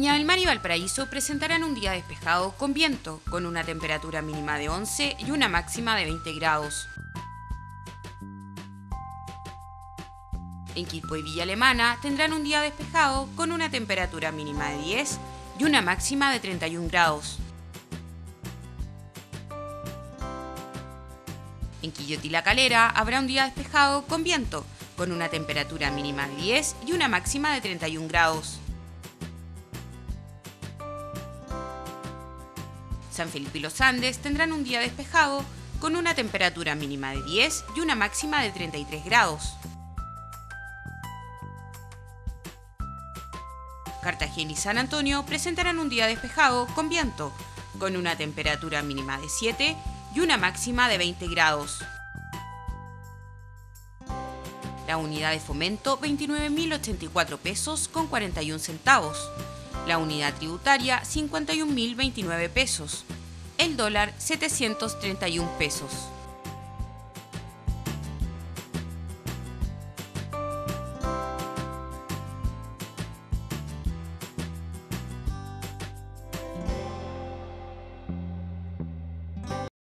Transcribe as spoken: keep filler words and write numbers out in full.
Viña del Mar y Valparaíso presentarán un día despejado con viento, con una temperatura mínima de once y una máxima de veinte grados. En Quilpué y Villa Alemana tendrán un día despejado con una temperatura mínima de diez y una máxima de treinta y un grados. En Quillota y La Calera habrá un día despejado con viento, con una temperatura mínima de diez y una máxima de treinta y un grados. San Felipe y Los Andes tendrán un día despejado con una temperatura mínima de diez y una máxima de treinta y tres grados. Cartagena y San Antonio presentarán un día despejado con viento, con una temperatura mínima de siete y una máxima de veinte grados. La unidad de fomento veintinueve mil ochenta y cuatro pesos con cuarenta y un centavos. La unidad tributaria cincuenta y un mil veintinueve pesos. El dólar setecientos treinta y un pesos.